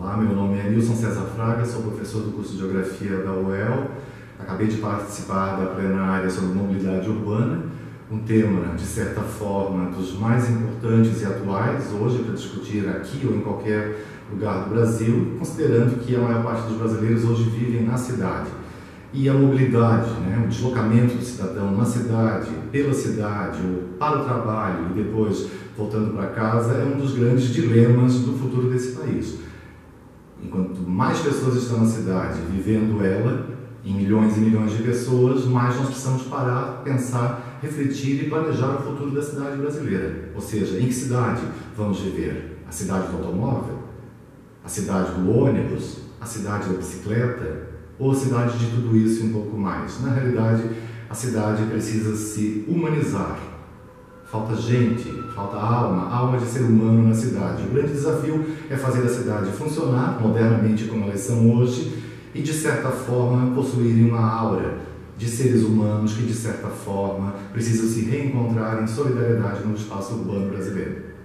Olá, meu nome é Nilson César Fraga, sou professor do curso de Geografia da UEL. Acabei de participar da plenária sobre mobilidade urbana, um tema, de certa forma, dos mais importantes e atuais hoje para discutir aqui ou em qualquer lugar do Brasil, considerando que a maior parte dos brasileiros hoje vivem na cidade. E a mobilidade, o deslocamento do cidadão na cidade, pela cidade, ou para o trabalho e depois voltando para casa, é um dos grandes dilemas do futuro desse país. Enquanto mais pessoas estão na cidade, vivendo ela, em milhões e milhões de pessoas, mais nós precisamos parar, pensar, refletir e planejar o futuro da cidade brasileira. Ou seja, em que cidade vamos viver? A cidade do automóvel? A cidade do ônibus? A cidade da bicicleta? Ou a cidade de tudo isso e um pouco mais? Na realidade, a cidade precisa se humanizar. Falta gente, falta alma de ser humano na cidade. O grande desafio é fazer a cidade funcionar modernamente como elas são hoje e, de certa forma, possuírem uma aura de seres humanos que, de certa forma, precisam se reencontrar em solidariedade no espaço urbano brasileiro.